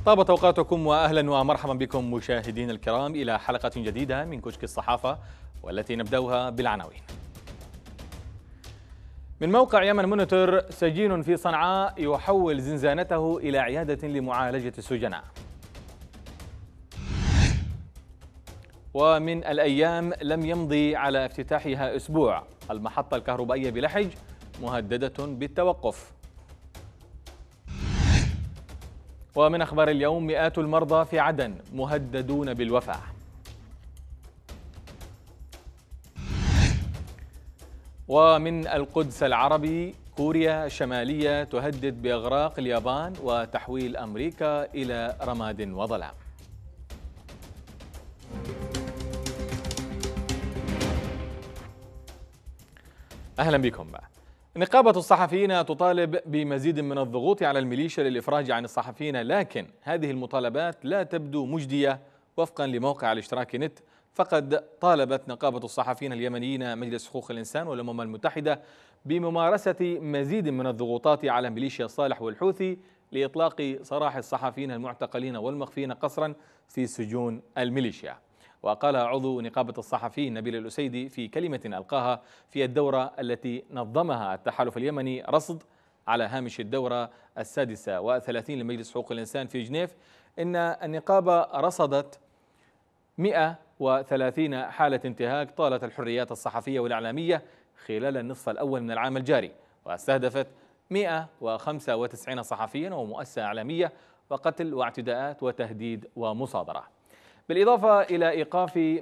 طابت أوقاتكم وأهلا ومرحبا بكم مشاهدين الكرام إلى حلقة جديدة من كشك الصحافة، والتي نبدأها بالعناوين. من موقع يمن مونيتور: سجين في صنعاء يحول زنزانته إلى عيادة لمعالجة السجناء. ومن الأيام لم يمضي على افتتاحها أسبوع، المحطة الكهربائية بلحج مهددة بالتوقف. ومن أخبار اليوم: مئات المرضى في عدن مهددون بالوفاة. ومن القدس العربي: كوريا الشمالية تهدد بإغراق اليابان وتحويل أمريكا إلى رماد وظلام. أهلا بكم. نقابة الصحفيين تطالب بمزيد من الضغوط على الميليشيا للإفراج عن الصحفيين، لكن هذه المطالبات لا تبدو مجدية وفقا لموقع الاشتراك نت. فقد طالبت نقابة الصحفيين اليمنيين مجلس حقوق الإنسان والأمم المتحدة بممارسة مزيد من الضغوطات على ميليشيا صالح والحوثي لإطلاق سراح الصحفيين المعتقلين والمخفيين قسرا في سجون الميليشيا. وقال عضو نقابة الصحفيين نبيل الأسيدي في كلمة ألقاها في الدورة التي نظمها التحالف اليمني رصد على هامش الدورة 36 لمجلس حقوق الإنسان في جنيف، إن النقابة رصدت 130 حالة انتهاك طالت الحريات الصحفية والإعلامية خلال النصف الأول من العام الجاري، واستهدفت 195 صحفيا ومؤسسة إعلامية، وقتل واعتداءات وتهديد ومصادرة، بالإضافة إلى إيقاف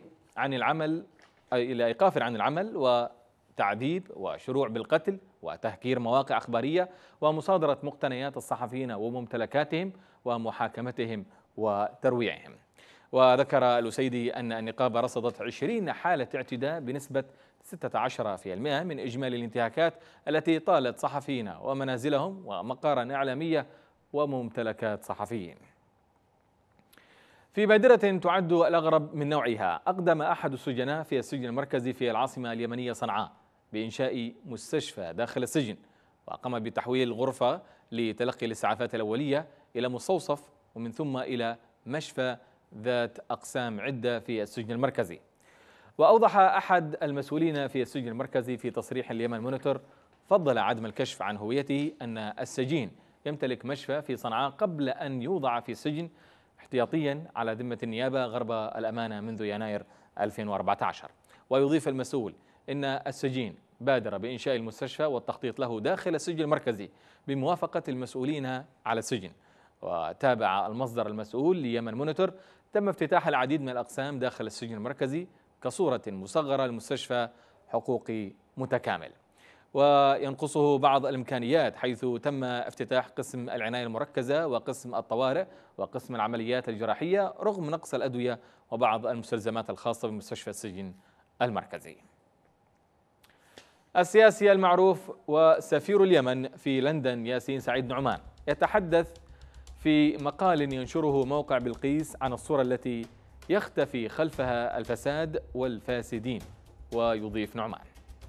عن العمل وتعذيب وشروع بالقتل وتهكير مواقع أخبارية ومصادرة مقتنيات الصحفيين وممتلكاتهم ومحاكمتهم وترويعهم. وذكر الأسيدي أن النقابة رصدت 20 حالة اعتداء بنسبة 16% من إجمالي الانتهاكات التي طالت صحفيين ومنازلهم ومقارا إعلامية وممتلكات صحفيين. في بادرة تعد الأغرب من نوعها، أقدم أحد السجناء في السجن المركزي في العاصمة اليمنية صنعاء بإنشاء مستشفى داخل السجن، وقام بتحويل غرفة لتلقي الإسعافات الأولية إلى مستوصف، ومن ثم إلى مشفى ذات أقسام عدة في السجن المركزي. وأوضح أحد المسؤولين في السجن المركزي في تصريح اليمن مونيتور فضل عدم الكشف عن هويته أن السجين يمتلك مشفى في صنعاء قبل أن يوضع في السجن احتياطيا على ذمة النيابة غرب الأمانة منذ يناير 2014. ويضيف المسؤول إن السجين بادر بإنشاء المستشفى والتخطيط له داخل السجن المركزي بموافقة المسؤولين على السجن. وتابع المصدر المسؤول ليمن مونيتور: تم افتتاح العديد من الأقسام داخل السجن المركزي كصورة مصغرة لمستشفى حقوقي متكامل، وينقصه بعض الإمكانيات، حيث تم افتتاح قسم العناية المركزة وقسم الطوارئ وقسم العمليات الجراحية رغم نقص الأدوية وبعض المستلزمات الخاصة بمستشفى السجن المركزي. السياسي المعروف وسفير اليمن في لندن ياسين سعيد نعمان يتحدث في مقال ينشره موقع بلقيس عن الصورة التي يختفي خلفها الفساد والفاسدين، ويضيف نعمان: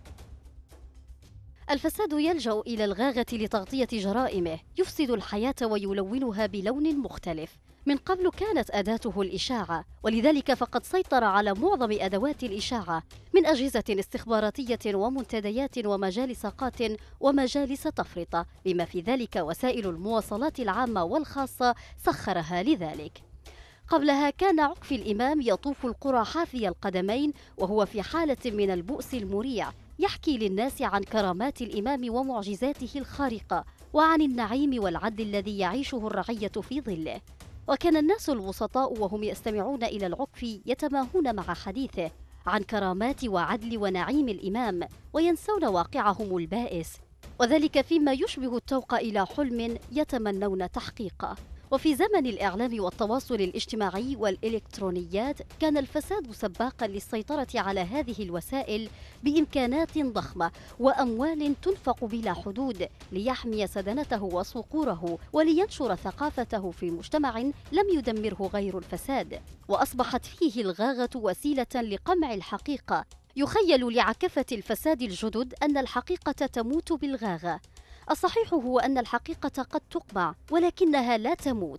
الفساد يلجأ إلى الغاغة لتغطية جرائمه، يفسد الحياة ويلونها بلون مختلف. من قبل كانت أداته الإشاعة، ولذلك فقد سيطر على معظم أدوات الإشاعة من أجهزة استخباراتية ومنتديات ومجالس قات ومجالس تفرطة، بما في ذلك وسائل المواصلات العامة والخاصة سخرها لذلك. قبلها كان عكفي الإمام يطوف القرى حافي القدمين وهو في حالة من البؤس المريع، يحكي للناس عن كرامات الإمام ومعجزاته الخارقة وعن النعيم والعدل الذي يعيشه الرعية في ظله. وكان الناس الوسطاء وهم يستمعون إلى العكفي يتماهون مع حديثه عن كرامات وعدل ونعيم الإمام وينسون واقعهم البائس، وذلك فيما يشبه التوق إلى حلم يتمنون تحقيقه. وفي زمن الإعلام والتواصل الاجتماعي والإلكترونيات كان الفساد سباقا للسيطرة على هذه الوسائل بإمكانات ضخمة وأموال تنفق بلا حدود ليحمي سدنته وصقوره ولينشر ثقافته في مجتمع لم يدمره غير الفساد. وأصبحت فيه الغاغة وسيلة لقمع الحقيقة. يخيل لعكفة الفساد الجدد أن الحقيقة تموت بالغاغة. الصحيح هو أن الحقيقة قد تقمع ولكنها لا تموت،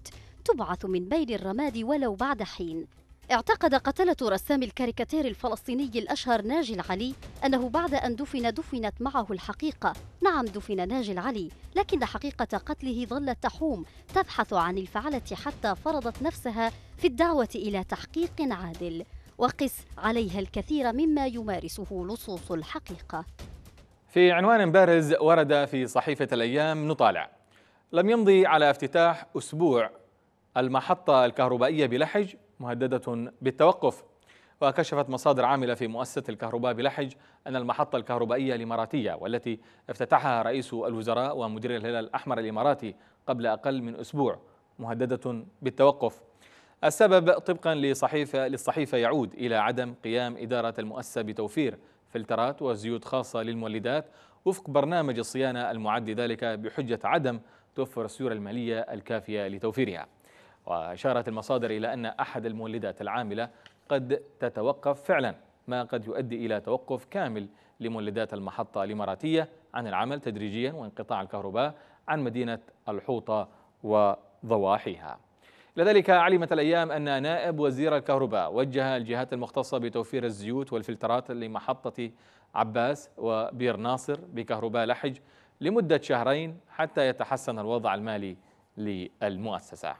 وتبعث من بين الرماد ولو بعد حين. اعتقد قتلة رسام الكاريكاتير الفلسطيني الأشهر ناجي العلي أنه بعد أن دفنت معه الحقيقة. نعم، دفن ناجي العلي، لكن حقيقة قتله ظلت تحوم، تبحث عن الفعلة حتى فرضت نفسها في الدعوة إلى تحقيق عادل، وقس عليها الكثير مما يمارسه لصوص الحقيقة. في عنوان بارز ورد في صحيفة الأيام نطالع: لم يمضي على افتتاح أسبوع المحطة الكهربائية بلحج مهددة بالتوقف. وكشفت مصادر عاملة في مؤسسة الكهرباء بلحج أن المحطة الكهربائية الإماراتية والتي افتتحها رئيس الوزراء ومدير الهلال الأحمر الإماراتي قبل أقل من أسبوع مهددة بالتوقف. السبب طبقا للصحيفة يعود إلى عدم قيام إدارة المؤسسة بتوفير فلترات وزيوت خاصة للمولدات وفق برنامج الصيانة المعد ذلك بحجة عدم توفر السيولة المالية الكافية لتوفيرها. وأشارت المصادر إلى أن أحد المولدات العاملة قد تتوقف فعلا، ما قد يؤدي إلى توقف كامل لمولدات المحطة الإماراتية عن العمل تدريجيا وانقطاع الكهرباء عن مدينة الحوطة وضواحيها. لذلك علمت الأيام أن نائب وزير الكهرباء وجه الجهات المختصة بتوفير الزيوت والفلترات لمحطة عباس وبير ناصر بكهرباء لحج لمدة شهرين حتى يتحسن الوضع المالي للمؤسسة.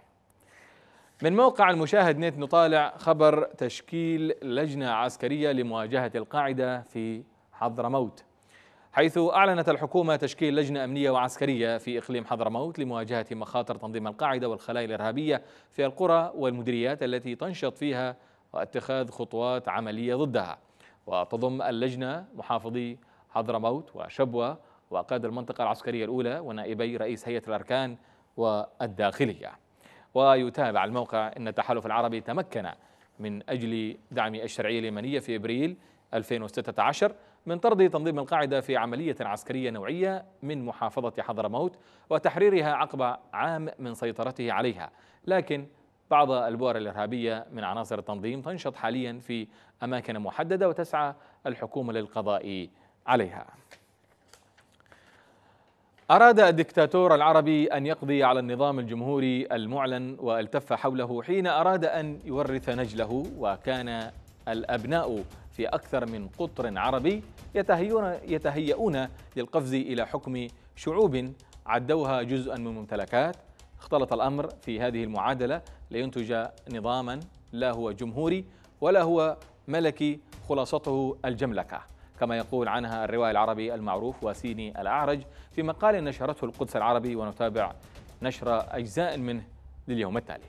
من موقع المشاهد نت نطالع خبر تشكيل لجنة عسكرية لمواجهة القاعدة في حضرموت، حيث أعلنت الحكومة تشكيل لجنة أمنية وعسكرية في إقليم حضرموت لمواجهة مخاطر تنظيم القاعدة والخلايا الإرهابية في القرى والمديريات التي تنشط فيها واتخاذ خطوات عملية ضدها. وتضم اللجنة محافظي حضرموت وشبوة وقائد المنطقة العسكرية الأولى ونائبي رئيس هيئة الأركان والداخلية. ويتابع الموقع أن التحالف العربي تمكن من أجل دعم الشرعية اليمنية في إبريل 2016 من طرد تنظيم القاعدة في عملية عسكرية نوعية من محافظة حضرموت وتحريرها عقب عام من سيطرته عليها، لكن بعض البؤر الإرهابية من عناصر التنظيم تنشط حاليا في أماكن محددة وتسعى الحكومة للقضاء عليها. أراد الدكتاتور العربي أن يقضي على النظام الجمهوري المعلن والتف حوله حين أراد أن يورث نجله، وكان الأبناء في أكثر من قطر عربي يتهيئون للقفز إلى حكم شعوب عدوها جزءا من ممتلكات. اختلط الأمر في هذه المعادلة لينتج نظاما لا هو جمهوري ولا هو ملكي، خلاصته الجملكة كما يقول عنها الروائي العربي المعروف وسيني الأعرج في مقال نشرته القدس العربي، ونتابع نشر أجزاء منه لليوم التالي.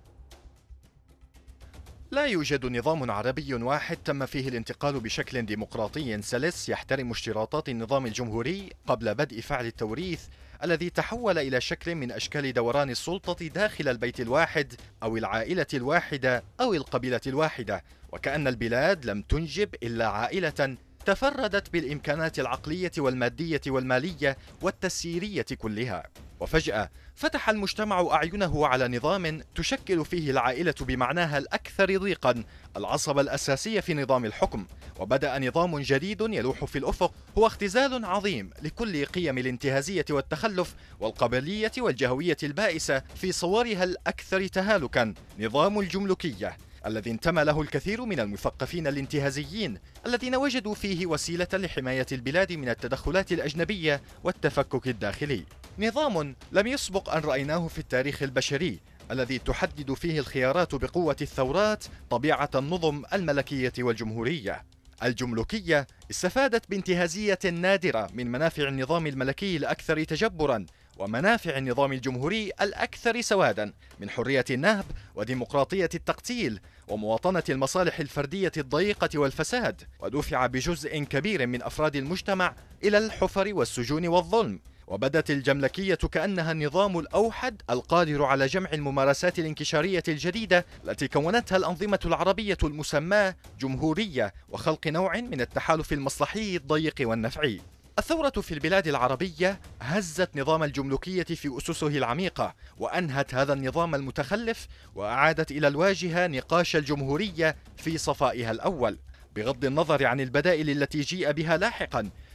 لا يوجد نظام عربي واحد تم فيه الانتقال بشكل ديمقراطي سلس يحترم اشتراطات النظام الجمهوري قبل بدء فعل التوريث الذي تحول إلى شكل من أشكال دوران السلطة داخل البيت الواحد أو العائلة الواحدة أو القبيلة الواحدة، وكأن البلاد لم تنجب إلا عائلة تفردت بالإمكانات العقلية والمادية والمالية والتسييرية كلها. وفجأة فتح المجتمع أعينه على نظام تشكل فيه العائلة بمعناها الأكثر ضيقا العصب الأساسي في نظام الحكم، وبدأ نظام جديد يلوح في الأفق هو اختزال عظيم لكل قيم الانتهازية والتخلف والقبلية والجهوية البائسة في صورها الأكثر تهالكا، نظام الجملكية الذي انتمى له الكثير من المثقفين الانتهازيين الذين وجدوا فيه وسيلة لحماية البلاد من التدخلات الأجنبية والتفكك الداخلي. نظام لم يسبق أن رأيناه في التاريخ البشري الذي تحدد فيه الخيارات بقوة الثورات طبيعة النظم الملكية والجمهورية. الجملكية استفادت بانتهازية نادرة من منافع النظام الملكي الأكثر تجبراً ومنافع النظام الجمهوري الأكثر سواداً من حرية النهب وديمقراطية التقتيل ومواطنة المصالح الفردية الضيقة والفساد، ودفع بجزء كبير من أفراد المجتمع إلى الحفر والسجون والظلم. وبدت الجملكية كأنها النظام الأوحد القادر على جمع الممارسات الانكشارية الجديدة التي كونتها الأنظمة العربية المسماة جمهورية وخلق نوع من التحالف المصلحي الضيق والنفعي. الثورة في البلاد العربية هزت نظام الجملكية في أسسه العميقة وأنهت هذا النظام المتخلف وأعادت إلى الواجهة نقاش الجمهورية في صفائها الأول، بغض النظر عن البدائل التي جيء بها لاحقا.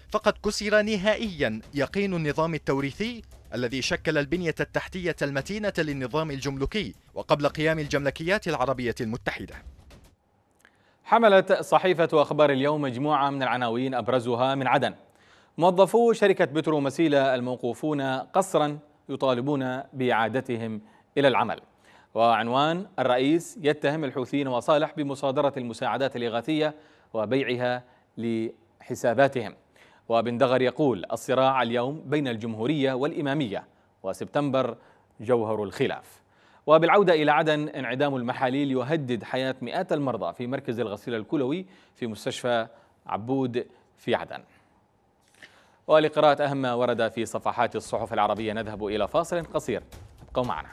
فقد كسر نهائيا يقين النظام التوريثي الذي شكل البنية التحتية المتينة للنظام الجملكي وقبل قيام الجملكيات العربية المتحدة. حملت صحيفة أخبار اليوم مجموعة من العناوين أبرزها من عدن: موظفو شركة بترو مسيلة الموقوفون قسرا يطالبون بإعادتهم إلى العمل. وعنوان: الرئيس يتهم الحوثيين وصالح بمصادرة المساعدات الإغاثية وبيعها لحساباتهم. وبن دغر يقول: الصراع اليوم بين الجمهورية والإمامية، وسبتمبر جوهر الخلاف. وبالعودة إلى عدن: انعدام المحاليل يهدد حياة مئات المرضى في مركز الغسيل الكلوي في مستشفى عبود في عدن. ولقراءة أهم ما ورد في صفحات الصحف العربية نذهب إلى فاصل قصير، ابقوا معنا.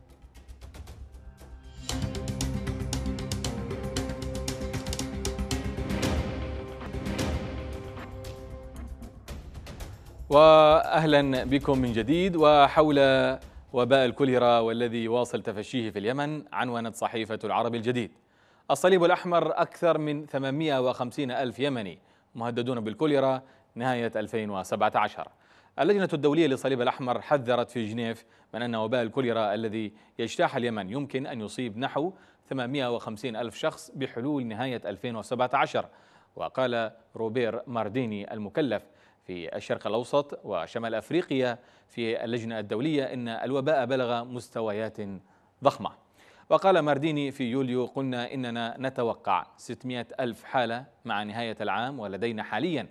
وأهلا بكم من جديد. وحول وباء الكوليرا والذي يواصل تفشيه في اليمن، عنونت صحيفة العرب الجديد: الصليب الأحمر: أكثر من 850 ألف يمني مهددون بالكوليرا نهاية 2017. اللجنة الدولية للصليب الأحمر حذرت في جنيف من أن وباء الكوليرا الذي يجتاح اليمن يمكن أن يصيب نحو 850 ألف شخص بحلول نهاية 2017. وقال روبير مارديني المكلف في الشرق الأوسط وشمال أفريقيا في اللجنة الدولية إن الوباء بلغ مستويات ضخمة. وقال مارديني في يوليو: قلنا إننا نتوقع 600 ألف حالة مع نهاية العام، ولدينا حاليا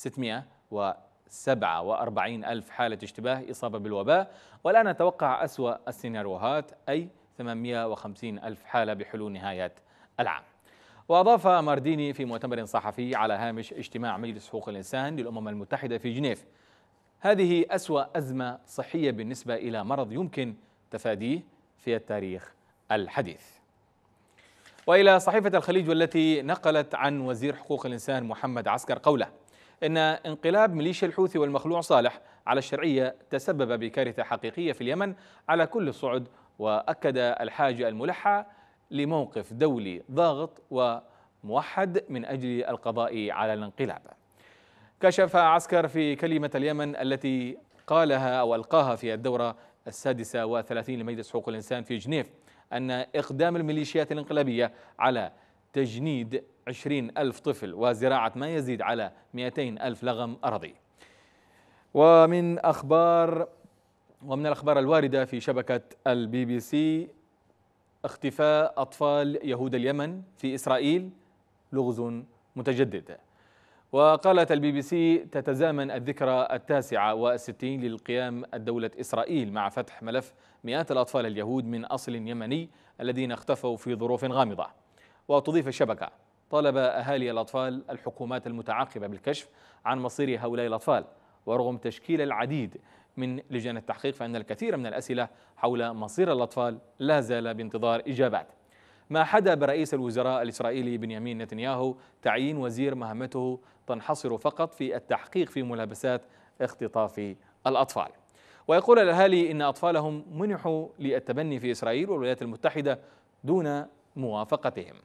647 ألف حالة اشتباه إصابة بالوباء، والآن نتوقع أسوأ السيناريوهات أي 850 ألف حالة بحلول نهاية العام. وأضاف مارديني في مؤتمر صحفي على هامش اجتماع مجلس حقوق الإنسان للأمم المتحدة في جنيف: هذه أسوأ أزمة صحية بالنسبة إلى مرض يمكن تفاديه في التاريخ الحديث. وإلى صحيفة الخليج والتي نقلت عن وزير حقوق الإنسان محمد عسكر قوله إن انقلاب ميليشيا الحوثي والمخلوع صالح على الشرعية تسبب بكارثة حقيقية في اليمن على كل الصعد، وأكد الحاجة الملحة لموقف دولي ضاغط وموحد من أجل القضاء على الانقلاب. كشف عسكر في كلمة اليمن التي قالها أو ألقاها في الدورة 36 لمجلس حقوق الإنسان في جنيف أن إقدام الميليشيات الانقلابية على تجنيد 20 ألف طفل وزراعة ما يزيد على 200 ألف لغم أراضي. ومن الأخبار الواردة في شبكة البي بي سي: اختفاء أطفال يهود اليمن في إسرائيل لغز متجدد. وقالت البي بي سي: تتزامن الذكرى 69 للقيام الدولة إسرائيل مع فتح ملف مئات الأطفال اليهود من أصل يمني الذين اختفوا في ظروف غامضة. وتضيف الشبكة: طلب أهالي الأطفال الحكومات المتعاقبة بالكشف عن مصير هؤلاء الأطفال، ورغم تشكيل العديد من لجان التحقيق فإن الكثير من الأسئلة حول مصير الأطفال لا زال بانتظار إجابات. ما حدا برئيس الوزراء الإسرائيلي بنيامين نتنياهو تعيين وزير مهمته تنحصر فقط في التحقيق في ملابسات اختطاف الأطفال. ويقول الأهالي إن أطفالهم منحوا للتبني في إسرائيل والولايات المتحدة دون موافقتهم.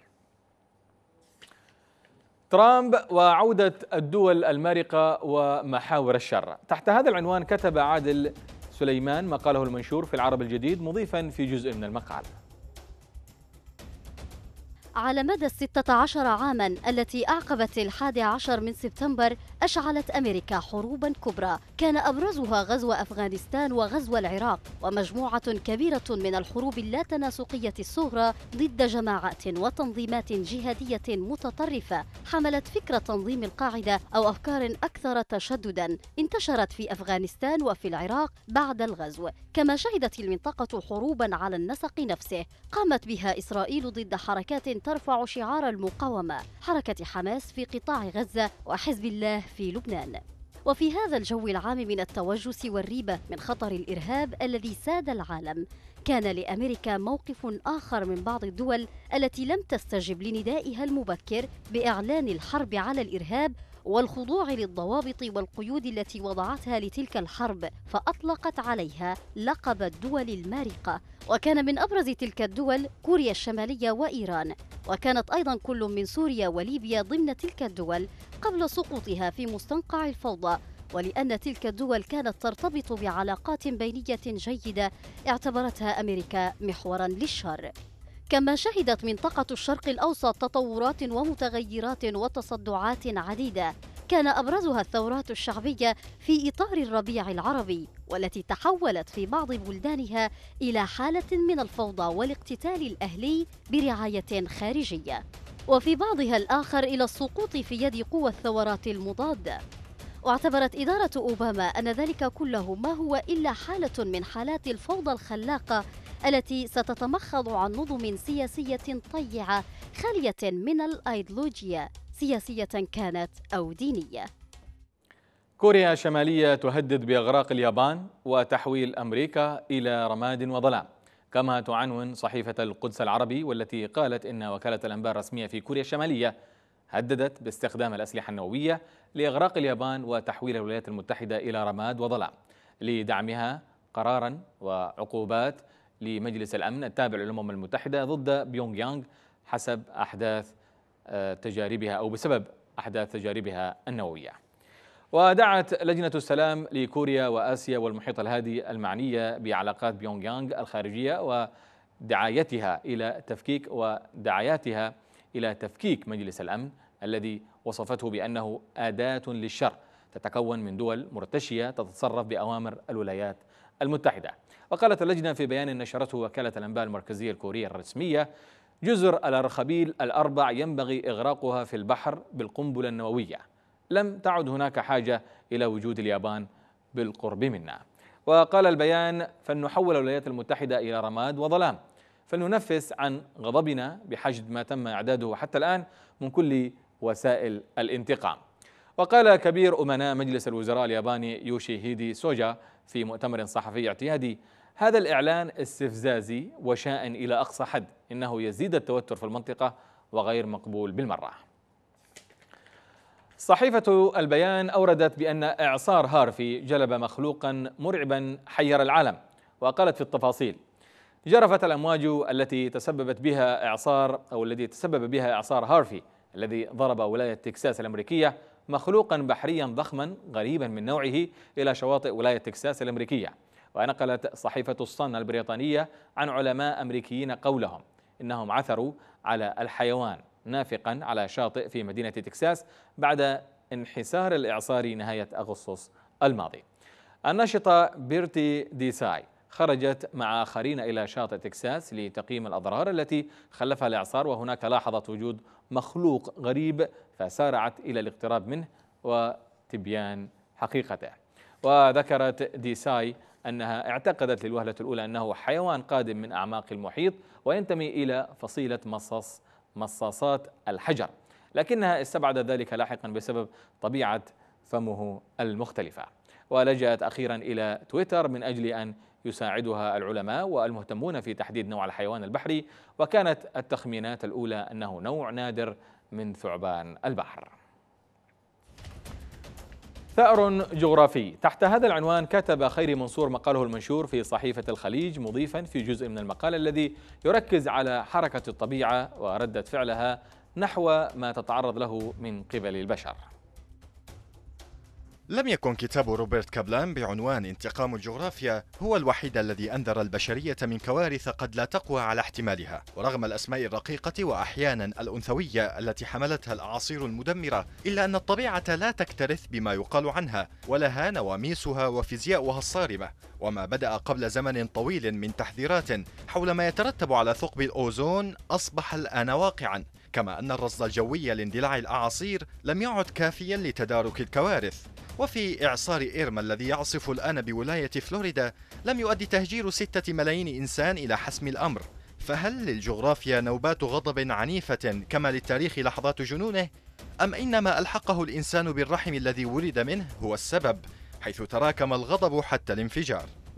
ترامب وعودة الدول المارقة ومحاور الشر. تحت هذا العنوان كتب عادل سليمان مقاله المنشور في العرب الجديد، مضيفا في جزء من المقال: على مدى 16 عاما التي أعقبت 11 من سبتمبر أشعلت أمريكا حروبا كبرى كان أبرزها غزو أفغانستان وغزو العراق، ومجموعة كبيرة من الحروب اللاتناسقية الصغرى ضد جماعات وتنظيمات جهادية متطرفة حملت فكرة تنظيم القاعدة أو أفكار أكثر تشددا انتشرت في أفغانستان وفي العراق بعد الغزو. كما شهدت المنطقة حروبا على النسق نفسه قامت بها إسرائيل ضد حركات ترفع شعار المقاومة، حركة حماس في قطاع غزة وحزب الله في لبنان. وفي هذا الجو العام من التوجس والريبة من خطر الإرهاب الذي ساد العالم، كان لأمريكا موقف آخر من بعض الدول التي لم تستجب لندائها المبكر بإعلان الحرب على الإرهاب والخضوع للضوابط والقيود التي وضعتها لتلك الحرب، فأطلقت عليها لقب الدول المارقة. وكان من أبرز تلك الدول كوريا الشمالية وإيران، وكانت أيضا كل من سوريا وليبيا ضمن تلك الدول قبل سقوطها في مستنقع الفوضى، ولأن تلك الدول كانت ترتبط بعلاقات بينية جيدة اعتبرتها أمريكا محورا للشر. كما شهدت منطقة الشرق الأوسط تطورات ومتغيرات وتصدعات عديدة، كان أبرزها الثورات الشعبية في إطار الربيع العربي، والتي تحولت في بعض بلدانها إلى حالة من الفوضى والاقتتال الأهلي برعاية خارجية، وفي بعضها الآخر إلى السقوط في يد قوى الثورات المضادة. واعتبرت إدارة أوباما أن ذلك كله ما هو إلا حالة من حالات الفوضى الخلاقة التي ستتمخض عن نظم سياسية طيعة خالية من الأيديولوجيا، سياسية كانت أو دينية. كوريا الشمالية تهدد بإغراق اليابان وتحويل أمريكا إلى رماد وظلام، كما تعنون صحيفة القدس العربي، والتي قالت إن وكالة الأنباء الرسمية في كوريا الشمالية هددت باستخدام الأسلحة النووية لإغراق اليابان وتحويل الولايات المتحدة إلى رماد وظلام لدعمها قرارا وعقوبات لمجلس الأمن التابع للأمم المتحدة ضد بيونغ يانغ حسب أحداث تجاربها أو بسبب أحداث تجاربها النووية. ودعت لجنة السلام لكوريا وآسيا والمحيط الهادي المعنية بعلاقات بيونغ يانغ الخارجية ودعاياتها إلى تفكيك مجلس الأمن الذي وصفته بأنه أداة للشر تتكون من دول مرتشية تتصرف بأوامر الولايات المتحدة. وقالت اللجنة في بيان نشرته وكالة الأنباء المركزية الكورية الرسمية: جزر الأرخبيل الأربع ينبغي إغراقها في البحر بالقنبلة النووية، لم تعد هناك حاجة إلى وجود اليابان بالقرب منا. وقال البيان: فلنحول الولايات المتحدة إلى رماد وظلام، فلننفس عن غضبنا بحشد ما تم إعداده حتى الآن من كل وسائل الانتقام. وقال كبير أمناء مجلس الوزراء الياباني يوشيهيدي سوجا في مؤتمر صحفي اعتيادي: هذا الإعلان استفزازي وشائن إلى أقصى حد، إنه يزيد التوتر في المنطقة وغير مقبول بالمرة. صحيفة البيان أوردت بأن إعصار هارفي جلب مخلوقا مرعبا حير العالم، وقالت في التفاصيل: جرفت الأمواج التي تسبب بها إعصار هارفي الذي ضرب ولاية تكساس الأمريكية مخلوقا بحريا ضخما غريبا من نوعه إلى شواطئ ولاية تكساس الأمريكية. ونقلت صحيفة الصن البريطانية عن علماء أمريكيين قولهم إنهم عثروا على الحيوان نافقا على شاطئ في مدينة تكساس بعد انحسار الإعصار نهاية أغسطس الماضي. الناشطة بيرتي ديساي خرجت مع آخرين إلى شاطئ تكساس لتقييم الأضرار التي خلفها الإعصار، وهناك لاحظت وجود مخلوق غريب فسارعت إلى الاقتراب منه وتبيان حقيقته. وذكرت ديساي أنها اعتقدت للوهلة الأولى أنه حيوان قادم من أعماق المحيط وينتمي إلى فصيلة مصاصات الحجر، لكنها استبعدت ذلك لاحقا بسبب طبيعة فمه المختلفة. ولجأت أخيرا إلى تويتر من أجل أن يساعدها العلماء والمهتمون في تحديد نوع الحيوان البحري، وكانت التخمينات الأولى أنه نوع نادر من ثعبان البحر. ثأر جغرافي. تحت هذا العنوان كتب خيري منصور مقاله المنشور في صحيفة الخليج، مضيفا في جزء من المقال الذي يركز على حركة الطبيعة وردة فعلها نحو ما تتعرض له من قبل البشر. لم يكن كتاب روبرت كابلان بعنوان انتقام الجغرافيا هو الوحيد الذي أنذر البشرية من كوارث قد لا تقوى على احتمالها، ورغم الأسماء الرقيقة وأحيانا الأنثوية التي حملتها الأعاصير المدمرة، إلا أن الطبيعة لا تكترث بما يقال عنها، ولها نواميسها وفيزياؤها الصارمة. وما بدأ قبل زمن طويل من تحذيرات حول ما يترتب على ثقب الأوزون أصبح الآن واقعا، كما أن الرصد الجوي لاندلاع الأعاصير لم يعد كافيا لتدارك الكوارث. وفي إعصار إيرما الذي يعصف الآن بولاية فلوريدا لم يؤدي تهجير 6 ملايين إنسان إلى حسم الأمر، فهل للجغرافيا نوبات غضب عنيفة كما للتاريخ لحظات جنونه؟ أم إنما ألحقه الإنسان بالرحم الذي ولد منه هو السبب، حيث تراكم الغضب حتى الانفجار؟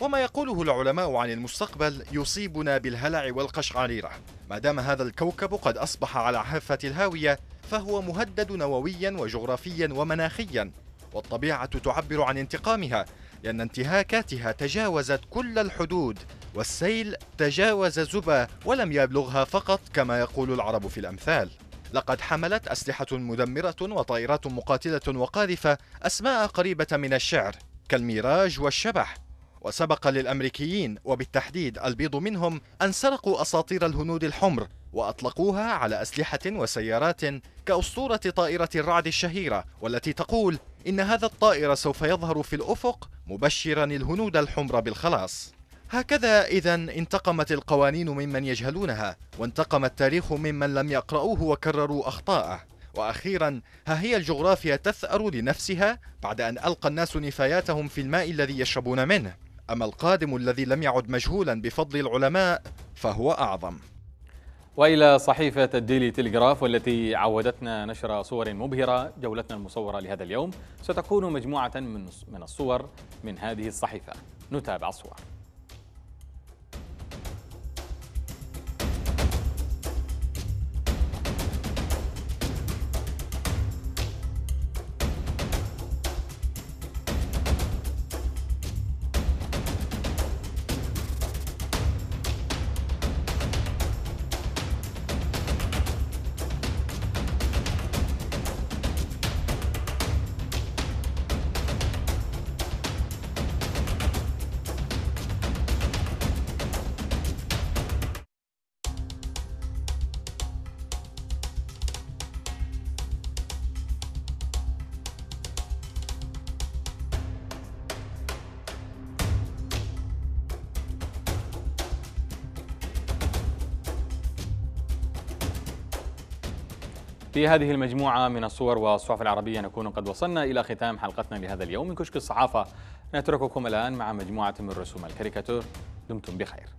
وما يقوله العلماء عن المستقبل يصيبنا بالهلع والقشعريرة. ما دام هذا الكوكب قد أصبح على حافة الهاوية فهو مهدد نوويا وجغرافيا ومناخيا، والطبيعة تعبر عن انتقامها، لأن انتهاكاتها تجاوزت كل الحدود، والسيل تجاوز زبا ولم يبلغها فقط كما يقول العرب في الأمثال. لقد حملت أسلحة مدمرة وطائرات مقاتلة وقاذفة أسماء قريبة من الشعر كالميراج والشبح، وسبق للأمريكيين وبالتحديد البيض منهم أن سرقوا أساطير الهنود الحمر وأطلقوها على أسلحة وسيارات كأسطورة طائرة الرعد الشهيرة، والتي تقول إن هذا الطائر سوف يظهر في الأفق مبشرا الهنود الحمر بالخلاص. هكذا إذن انتقمت القوانين ممن يجهلونها، وانتقم التاريخ ممن لم يقرؤوه وكرروا أخطاءه. وأخيرا ها هي الجغرافيا تثأر لنفسها بعد أن ألقى الناس نفاياتهم في الماء الذي يشربون منه. أما القادم الذي لم يعد مجهولا بفضل العلماء فهو أعظم. وإلى صحيفة الديلي تلغراف والتي عودتنا نشر صور مبهرة، جولتنا المصورة لهذا اليوم ستكون مجموعة من الصور من هذه الصحيفة. نتابع الصور. في هذه المجموعة من الصور والصحف العربية نكون قد وصلنا إلى ختام حلقتنا لهذا اليوم من كشك الصحافة. نترككم الآن مع مجموعة من رسوم الكاريكاتير. دمتم بخير.